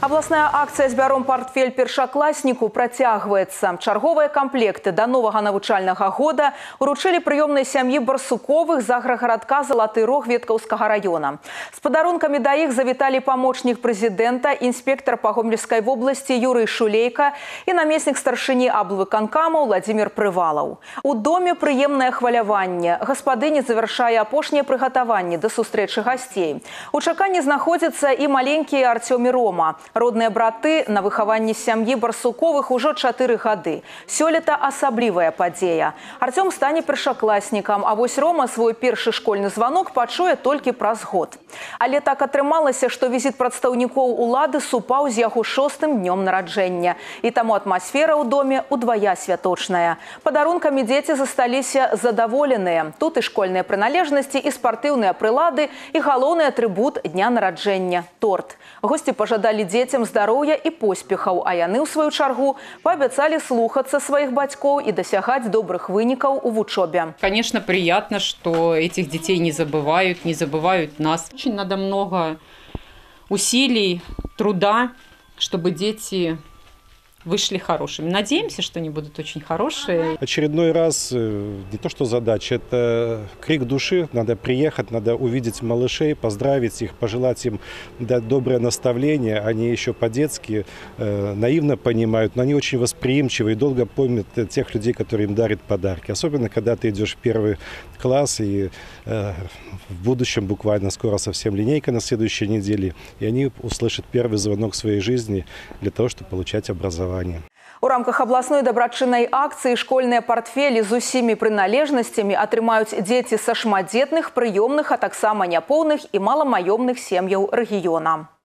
Абласная акция «Збяром портфель першакласніку» працягваецца. Чарговыя комплекты до новага навучальнага года уручылі прыёмнай сям'і Барсуковых з аграгарадка Залаты Рог Веткаўскага района. З падарункамі да іх завіталі памочнік прэзідэнта, інспектор па Гомельскай вобласці Юрый Шулейка і намеснік старшыні аблвыканкама Владзімир Прывалаў. У доме прыемнае хваляванне. Гаспадыня завяршае апошнія прыгатаванні да сустрэчы гасцей. У чаканні знаходзіцца і маленькі Артём і Рома. Родныя браты на выхаванні сям'і Барсуковых ужо 4 гады. Сёлета асаблівая падзея. Артём стане першакласнікам, а вось Рома свой першы школьны званок пачуе толькі праз год. Але так атрымалася, што візіт прадстаўнікоў улады супаў з яго 6-м днём нараджэння. І таму атмасфера ў доме удвая святочная. Падарункамі дзеці засталіся задаволеныя. Тут і школьныя прыналежнасці, і спартыўныя прылады, і галоўны атрыбут дня нараджэння – торт. Госці пажадалі дзецям здароўя і поспехаў, а яны, у сваю чаргу, паабяцалі слухацца сваіх бацькоў і дасягаць добрых вынікаў у вучобе. Конечно, приятно, что этих детей не забывают нас. Очень надо много усилий, труда, чтобы дети вышли хорошими. Надеемся, что они будут очень хорошие. Очередной раз не то что задача, это крик души. Надо приехать, надо увидеть малышей, поздравить их, пожелать им дать доброе наставление. Они еще по-детски наивно понимают, но они очень восприимчивы и долго помнят тех людей, которые им дарят подарки. Особенно, когда ты идешь в первый класс и в будущем буквально скоро совсем линейка на следующей неделе. И они услышат первый звонок в своей жизни для того, чтобы получать образование. У рамках абласной дабрачыннай акцыі школьныя партфелі з усімі прыналежнасцямі атрымаюць дзеці са шматдзетных, прыёмных, а таксама няпоўных і маламаёмных сем'яў рэгіёна.